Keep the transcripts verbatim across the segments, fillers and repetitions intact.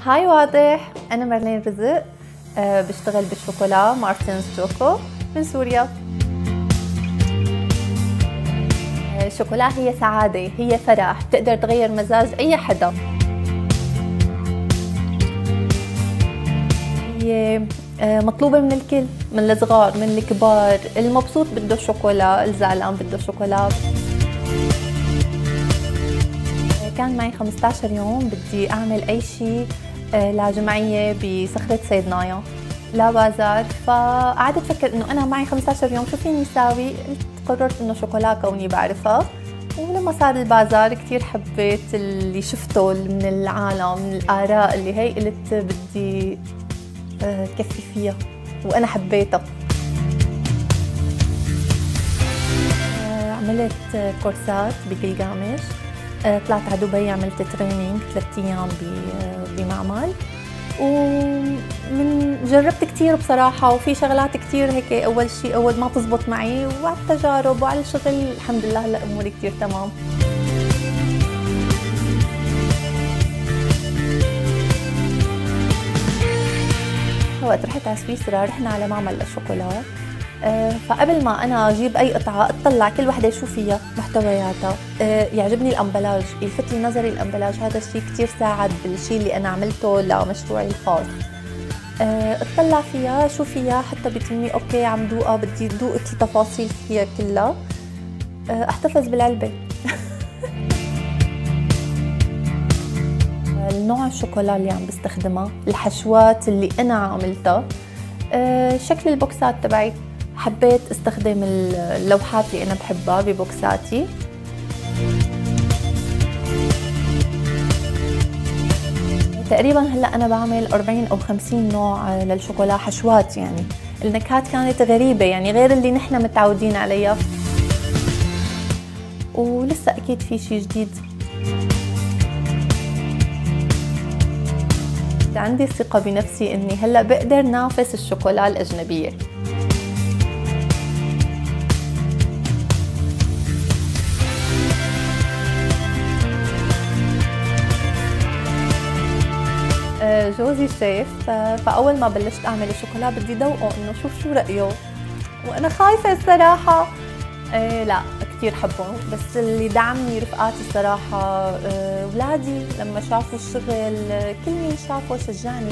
هاي واضح، أنا مارلين رزق، أه بشتغل بالشوكولا مارتنز شوكو من سوريا. الشوكولا هي سعادة، هي فرح، بتقدر تغير مزاج أي حدا. هي مطلوبة من الكل، من الصغار من الكبار، المبسوط بده شوكولا، الزعلان بده شوكولا. كان معي خمسة عشر يوم بدي أعمل أي شيء لجمعية بصخرة سيدنايا، لا بازار، فقعدت أفكر إنه أنا معي خمسة عشر يوم شو فيني أساوي؟ قررت إنه شوكولا كوني بعرفها، ولما صار البازار كتير حبيت اللي شفته من العالم، من الآراء اللي هي، قلت بدي كفي فيها وأنا حبيتها. عملت كورسات بجلجامش، طلعت على دبي، عملت تريننج ثلاثة أيام بمعمل، ومن جربت كتير بصراحة، وفي شغلات كتير هيك أول شيء أول ما تزبط معي، وعلى التجارب وعلى الشغل الحمد لله هلا أموري كتير تمام. وقت رحت على سويسرا رحنا على معمل للشوكولا، فقبل ما انا اجيب اي قطعه اطلع كل وحده شو فيها محتوياتها، يعجبني الامبلاج، يلفت لي نظري الامبلاج، هذا الشيء كثير ساعد بالشيء اللي انا عملته لمشروعي الخاص. اطلع فيها شو فيها حتى بتمني اوكي عم دوقها، بدي دوق التفاصيل فيها كلها، احتفظ بالعلبه. النوع الشوكولا اللي عم بستخدمها، الحشوات اللي انا عملتها، شكل البوكسات تبعي، حبيت استخدم اللوحات اللي انا بحبها ببوكساتي. تقريبا هلا انا بعمل أربعين او خمسين نوع للشوكولا حشوات، يعني النكهات كانت غريبه يعني غير اللي نحن متعودين عليها، ولسه اكيد في شيء جديد. عندي ثقة بنفسي اني هلا بقدر نافس الشوكولا الأجنبية. جوزي شيف، فأول ما بلشت أعمل الشوكولا بدي ذوقه إنه شوف شو رأيه، وأنا خايفة الصراحة. إيه لا كتير حبهم، بس اللي دعمني رفقاتي الصراحة، أولادي لما شافوا الشغل، كل مين شافه شجعني.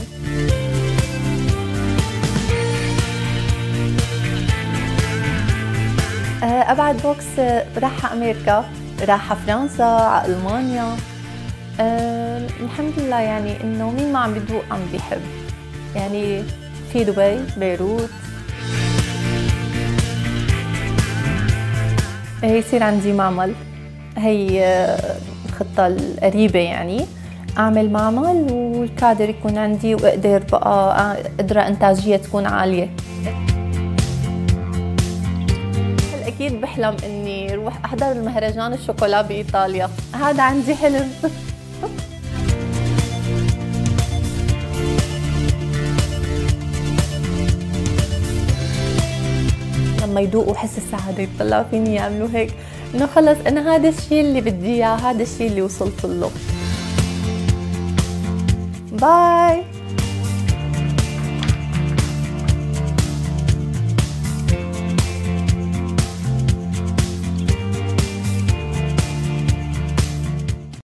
أبعد بوكس راح على أمريكا، راح على فرنسا، على ألمانيا. أه الحمد لله يعني إنه مين ما عم بيدوق عم بيحب، يعني في دبي، بيروت. يصير عندي معمل، هي الخطة القريبة، يعني أعمل معمل والكادر يكون عندي، وأقدر بقى قدرة إنتاجية تكون عالية. أكيد بحلم إني روح أحضر المهرجان الشوكولا بإيطاليا، هذا عندي حلم. لما يدوقوا حس السعادة، يطلعوا فيني يعملوا هيك إنه خلص أنا هذا الشيء اللي بدي إياه، هذا الشيء اللي وصلت له. باي.